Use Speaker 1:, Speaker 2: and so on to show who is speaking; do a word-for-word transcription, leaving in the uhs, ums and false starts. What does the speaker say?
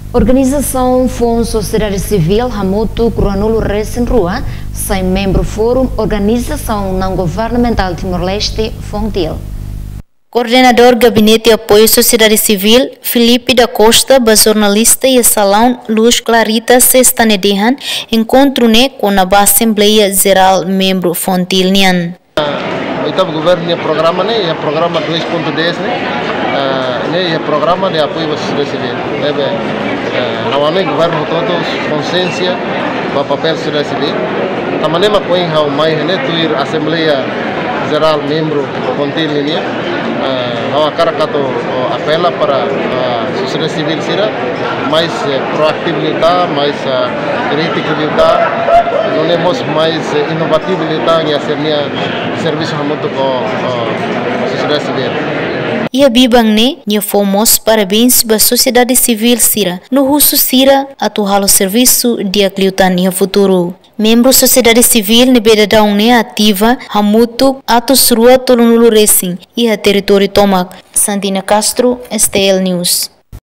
Speaker 1: Organização Fundo Sociedade Civil Hamutu Cruanulo Recém Rua, sem membro Fórum Organização Não Governamental Timor-Leste Fontil.
Speaker 2: Coordenador Gabinete Apoio Sociedade Civil, Felipe da Costa, jornalista e salão Luz Clarita Sextanedehan, encontro-ne com a Assembleia Geral Membro Fontil Nian.
Speaker 3: O oitavo governo tinha programa, né? E programa dois ponto dez, né? Uh, e programa de apoio à sociedade civil. Uh, normalmente o governo todos consciência para o papel da sociedade civil. Também me põe ao mais, né? Tu ir Assembleia Geral Membro Fontil Nian. Uh, a cara que apela para a sociedade civil ser mais proatividade, mais criatividade, não é mais inovatividade em fazer serviço muito com a sociedade civil.
Speaker 2: E a Bibang ne, nia fomos parabéns para a sociedade civil sira, no russo sira atual o serviço de acliutan nia futuro. Membro sociedade civil ne bedadão ne ativa, hamutu atos rua tolunulu racing e a território tomak. Santina Castro, S T L News.